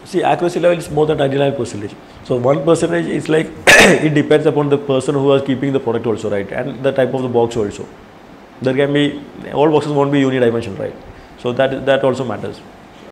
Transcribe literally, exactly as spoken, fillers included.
See, accuracy level is more than ninety-nine percent. So one percentage is like it depends upon the person who is keeping the product also, right, and the type of the box also. There can be, all boxes won't be unidimensional, right? So that that also matters.